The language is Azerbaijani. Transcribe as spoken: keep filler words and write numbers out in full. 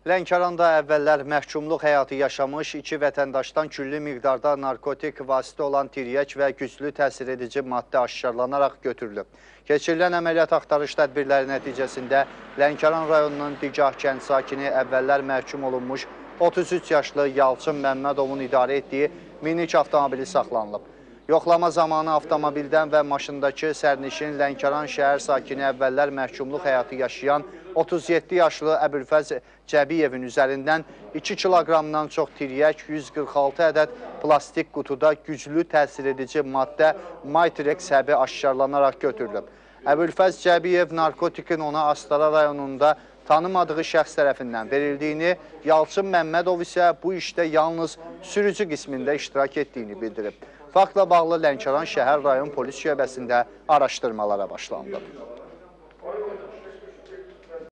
Lənkəranda əvvəllər məhkumluq həyatı yaşamış iki vətəndaşdan külli miqdarda narkotik vasitə olan tiryək və güclü təsir edici maddə aşkarlanaraq götürülüb. Keçirilən əməliyyat axtarış tədbirləri nəticəsində Lənkəran rayonunun Digah kənd sakini əvvəllər məhkum olunmuş otuz üç yaşlı Yalçın Məmmədovun idarə etdiyi minik avtomobili saxlanılıb. Yoxlama zamanı avtomobildən və maşındakı sərnişin Lənkəran şəhər sakini əvvəllər məhkumluq həyatı yaşayan otuz yeddi yaşlı Əbülfəz Cəbiyevin üzərindən iki kiloqramdan çox tiryək, yüz qırx altı ədəd plastik qutuda güclü təsir edici maddə Maytrex həbi aşkarlanaraq götürülüb. Əbülfəz Cəbiyev narkotikin ona Astara rayonunda tanımadığı şəxs tərəfindən verildiyini, Yalçın Məmmədov isə bu işdə yalnız sürücü qismində iştirak etdiyini bildirib. Faktla bağlı Lənkəran şəhər rayon polis şöbəsində araşdırmalara başlandı.